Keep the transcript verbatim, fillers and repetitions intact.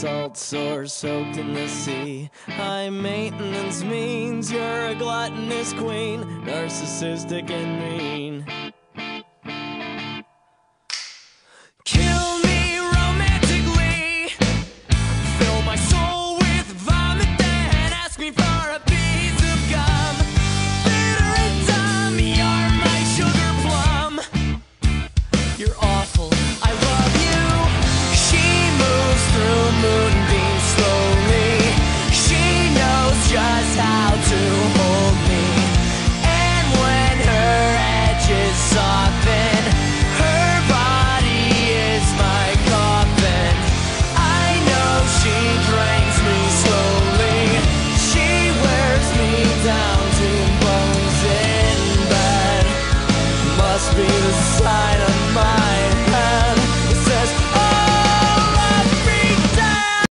salt sore soaked in the sea. High maintenance means you're a gluttonous queen, narcissistic and mean. Kill me romantically, fill my soul with vomit, then ask me for a piece of gum. Bitter and dumb, you're my sugar plum. You're awful, I love you. She moves through moonbeams slowly. She knows just how to hold me. And when her edges soften, her body is my coffin. I know she drains me slowly. She wears me down to bones in bed. Must be the sign of